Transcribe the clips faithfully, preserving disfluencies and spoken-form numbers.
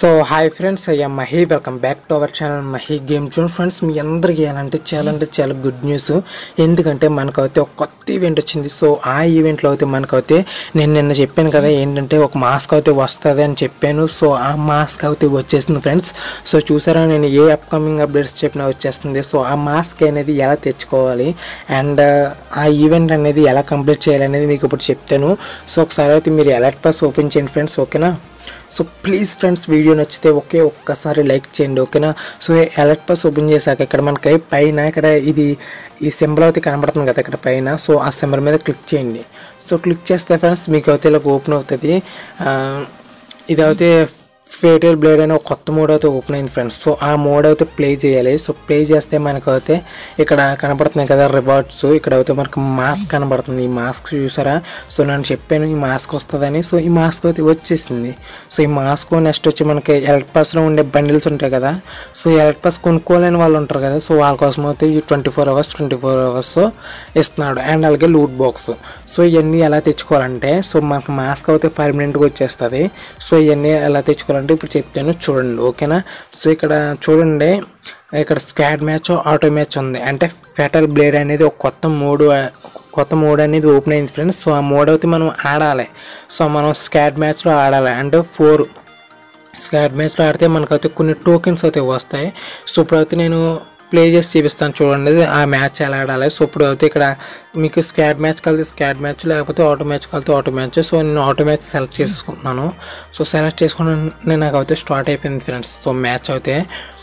So hi friends, I am Mahi. Welcome back to our channel Mahi game zone. Friends, మీ అందరికీ ఏమంటే చాలా అంటే చాలా గుడ్ న్యూస్. ఎందుకంటే మనకైతే ఒక కొత్త ఈవెంట్ వచ్చింది. సో ఆ ఈవెంట్లో అయితే మనకైతే నేను నిన్న చెప్పాను కదా ఏంటంటే ఒక మాస్క్ అయితే వస్తుంది అని చెప్పాను. సో ఆ మాస్క్ అయితే వచ్చేసింది ఫ్రెండ్స్. సో చూసారా, నేను ఏ అప్కమింగ్ అప్డేట్స్ చెప్పినా వచ్చేస్తుంది. సో ఆ మాస్క్ అనేది ఎలా తెచ్చుకోవాలి అండ్ ఆ ఈవెంట్ అనేది ఎలా కంప్లీట్ చేయాలి అనేది మీకు ఇప్పుడు చెప్తాను. సో ఒకసారి అయితే మీరు అలర్ట్ పాస్ ఓపెన్ చేయండి ఫ్రెండ్స్, ఓకేనా. సో ప్లీజ్ ఫ్రెండ్స్, వీడియో నచ్చితే ఒకే ఒక్కసారి లైక్ చేయండి, ఓకేనా. సో అలర్ట్ పాస్ ఓపెన్ చేశాక ఇక్కడ మనకి పైన ఇక్కడ ఇది ఈ సింబల్ అయితే కనబడుతుంది కదా ఇక్కడ పైన. సో ఆ సింబల్ మీద క్లిక్ చేయండి. సో క్లిక్ చేస్తే ఫ్రెండ్స్ మీకు అయితే ఇలా ఓపెన్ అవుతుంది. ఇది అయితే ఫేటల్ బ్లేడ్ అనే ఒక కొత్త మోడ్ అయితే ఓపెన్ అయింది ఫ్రెండ్స్. సో ఆ మోడ్ అయితే ప్లే చేయాలి. సో ప్లే చేస్తే మనకు అయితే ఇక్కడ కనబడుతున్నాయి కదా రివార్డ్స్. ఇక్కడ అయితే మనకు మాస్క్ కనబడుతుంది. ఈ మాస్క్ చూసారా. సో నేను చెప్పాను ఈ మాస్క్ వస్తుందని. సో ఈ మాస్క్ అయితే వచ్చేసింది. సో ఈ మాస్క్ నెక్స్ట్ వచ్చి మనకి ఎలక్ట్ పాస్లో ఉండే బండిల్స్ ఉంటాయి కదా. సో ఎలక్ట్ పాస్ కొనుక్కోలేని వాళ్ళు ఉంటారు కదా. సో వాళ్ళ కోసం అయితే ఈ twenty four hours twenty four hours ఇస్తున్నాడు. అండ్ అలాగే లూట్ బాక్స్. సో ఇవన్నీ ఎలా తెచ్చుకోవాలంటే సో మనకు మాస్క్ అయితే పర్మనెంట్గా వచ్చేస్తుంది. సో ఇవన్నీ ఎలా తెచ్చుకోవాలంటే ఇప్పుడు చెప్తాను చూడండి, ఓకేనా. సో ఇక్కడ చూడండి, ఇక్కడ స్క్వాడ్ మ్యాచ్ ఆటో మ్యాచ్ ఉంది. అంటే ఫెటల్ బ్లేడ్ అనేది ఒక కొత్త మోడ్ కొత్త మోడ్ అనేది ఓపెన్ అయింది ఫ్రెండ్స్. సో ఆ మోడ్ అయితే మనం ఆడాలి. సో మనం స్క్వాడ్ మ్యాచ్లో ఆడాలి. అంటే ఫోర్ స్క్వాడ్ మ్యాచ్లో ఆడితే మనకైతే కొన్ని టోకెన్స్ అయితే వస్తాయి. సో ఇప్పుడైతే నేను ప్లే చేసి చూపిస్తాను చూడండి ఆ మ్యాచ్ ఎలా ఆడాలి. సో ఇప్పుడు అయితే ఇక్కడ మీకు స్క్వాడ్ మ్యాచ్ కలిసి స్క్వాడ్ మ్యాచ్, లేకపోతే ఆటో మ్యాచ్ కలిసి ఆటో మ్యాచ్. సో నేను ఆటో మ్యాచ్ సెలెక్ట్ చేసుకుంటున్నాను. సో సెలెక్ట్ చేసుకుని నాకు అయితే స్టార్ట్ అయిపోయింది ఫ్రెండ్స్. సో మ్యాచ్ అయితే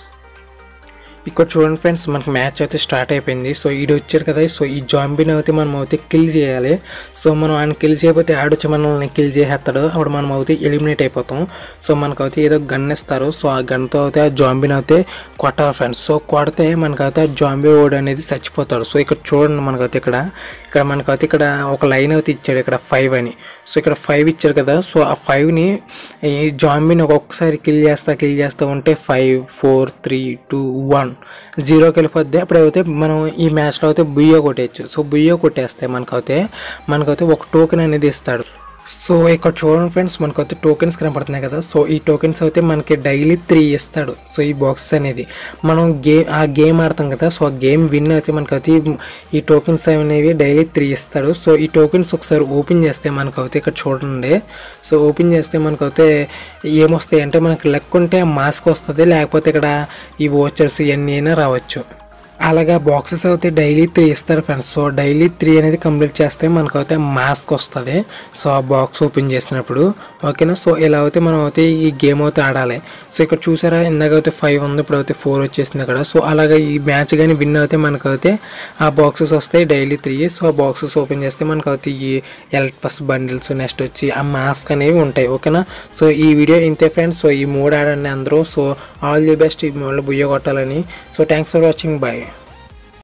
ఇక్కడ చూడండి ఫ్రెండ్స్, మనకు మ్యాచ్ అయితే స్టార్ట్ అయిపోయింది. సో ఈడు వచ్చారు కదా. సో ఈ జాంబీని అయితే మనం అయితే కిల్ చేయాలి. సో మనం ఆయన కిల్ చేయకపోతే ఆడొచ్చి మనల్ని కిల్ చేసేస్తాడు. అప్పుడు మనం అయితే ఎలిమినేట్ అయిపోతాం. సో మనకైతే ఏదో గన్ ఇస్తారు. సో ఆ గన్తో అయితే ఆ జాంబీని అయితే కొట్టాలి ఫ్రెండ్స్. సో కొడితే మనకైతే ఆ జాంబీ ఓడి అనేది చచ్చిపోతాడు. సో ఇక్కడ చూడండి, మనకైతే ఇక్కడ ఇక్కడ మనకైతే ఇక్కడ ఒక లైన్ అయితే ఇచ్చాడు ఇక్కడ ఫైవ్ అని. సో ఇక్కడ ఫైవ్ ఇచ్చారు కదా. సో ఆ ఫైవ్ని ఈ జాంబీని ఒక్కొక్కసారి కిల్ చేస్తా కిల్ చేస్తూ ఉంటే five four three two one జీరోకి వెళ్ళిపోద్ది. అప్పుడైతే మనం ఈ మ్యాచ్లో అయితే బుయ్యో కొట్టేయచ్చు. సో బుయ్యో కొట్టేస్తే మనకైతే మనకైతే ఒక టోకెన్ అనేది ఇస్తాడు. సో ఇక్కడ చూడండి ఫ్రెండ్స్, మనకైతే టోకెన్స్ కనపడుతున్నాయి కదా. సో ఈ టోకెన్స్ అయితే మనకి డైలీ త్రీ ఇస్తాడు. సో ఈ బాక్సెస్ అనేది మనం గేమ్ ఆ గేమ్ ఆడతాం కదా. సో ఆ గేమ్ విన్ అయితే మనకైతే ఈ టోకెన్స్ అనేవి డైలీ త్రీ ఇస్తాడు. సో ఈ టోకెన్స్ ఒకసారి ఓపెన్ చేస్తే మనకైతే ఇక్కడ చూడండి. సో ఓపెన్ చేస్తే మనకైతే ఏమొస్తాయి అంటే మనకి లెక్క ఉంటే మాస్క్ వస్తుంది, లేకపోతే ఇక్కడ ఈ వోచర్స్ ఇవన్నీ అయినా రావచ్చు. అలాగా బాక్సెస్ అయితే డైలీ త్రీ ఇస్తారు ఫ్రెండ్స్. సో డైలీ త్రీ అనేది కంప్లీట్ చేస్తే మనకైతే మాస్క్ వస్తుంది. సో ఆ బాక్స్ ఓపెన్ చేసినప్పుడు, ఓకేనా. సో ఇలా అయితే మనం అయితే ఈ గేమ్ అయితే ఆడాలి. సో ఇక్కడ చూసారా, ఇందాక అయితే ఫైవ్ ఉంది, ఇప్పుడు అయితే ఫోర్ వచ్చేసింది అక్కడ. సో అలాగే ఈ మ్యాచ్ కానీ విన్ అయితే మనకైతే ఆ బాక్సెస్ వస్తాయి డైలీ త్రీ. సో ఆ బాక్సెస్ ఓపెన్ చేస్తే మనకైతే ఈ ఎలక్ట్ పాస్ బండిల్స్ నెక్స్ట్ వచ్చి ఆ మాస్క్ అనేవి ఉంటాయి, ఓకేనా. సో ఈ వీడియో ఇంతే ఫ్రెండ్స్. సో ఈ మూడు ఆడండి అందరూ. సో ఆల్ ది బెస్ట్ ఈ మూడు బుయ్య కొట్టాలని. So thanks for watching, bye.